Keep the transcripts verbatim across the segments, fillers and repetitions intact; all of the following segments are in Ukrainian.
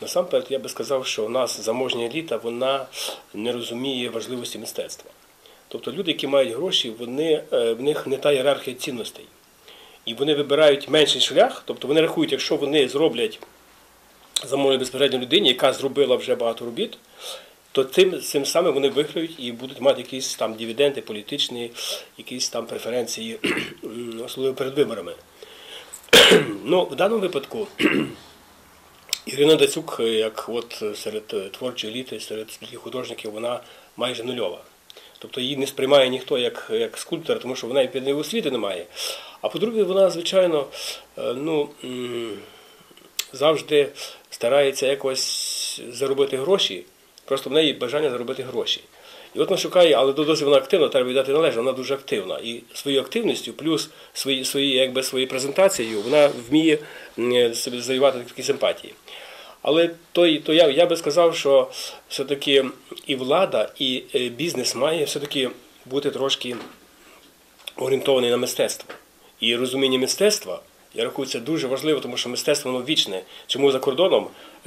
Насамперед, я би сказав, що у нас заможня еліта, вона не розуміє важливості мистецтва. Тобто люди, які мають гроші, вони, в них не та ієрархія цінностей. І вони вибирають менший шлях, тобто вони рахують, якщо вони зроблять заможній безпосередньо людині, яка зробила вже багато робіт, то тим, цим самим вони виграють і будуть мати якісь там дивіденди політичні, якісь там преференції, особливо перед виборами. Ну, в даному випадку Ірина Дацюк, як от серед творчої еліти, серед таких художників, вона майже нульова. Тобто її не сприймає ніхто як, як скульптора, тому що вона і певної освіти не має. А по-друге, вона, звичайно, ну, завжди старається якось заробити гроші, просто в неї бажання заробити гроші. І от вона шукає, але досить вона активна, треба віддати належне, вона дуже активна. І своєю активністю, плюс свої, свої, якби, своєю презентацією, вона вміє собі завоювати такі симпатії. Але то, то я, я би сказав, що все-таки і влада, і бізнес має все-таки бути трошки орієнтований на мистецтво. І розуміння мистецтва, я рахую, це дуже важливо, тому що мистецтво воно вічне. Чому за кордоном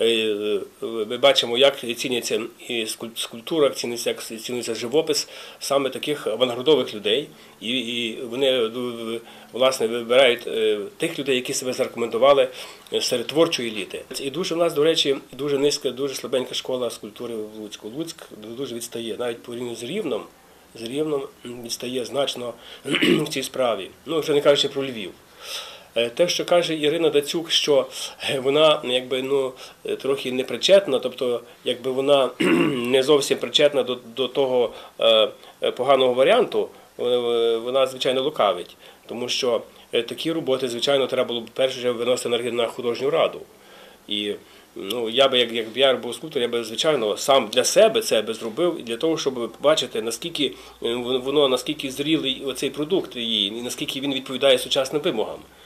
ми бачимо, як ціниться і скульптура, ціниться, як ціниться живопис саме таких авангардових людей. І, і вони, власне, вибирають тих людей, які себе зарекомендували серед творчої еліти. І дуже в нас, до речі, дуже низька, дуже слабенька школа скульптури в Луцьку. Луцьк дуже відстає, навіть порівняно з Рівном, з Рівном відстає значно в цій справі. Ну, вже не кажучи про Львів. Те, що каже Ірина Дацюк, що вона якби, ну, трохи непричетна, тобто якби вона не зовсім причетна до, до того е, поганого варіанту, вона, звичайно, лукавить. Тому що такі роботи, звичайно, треба було б перше виносити на, на художню раду. І ну, я би, як, як я був скульптор, я би, звичайно, сам для себе це би зробив, для того, щоб побачити, наскільки воно, наскільки зрілий оцей продукт її, і наскільки він відповідає сучасним вимогам.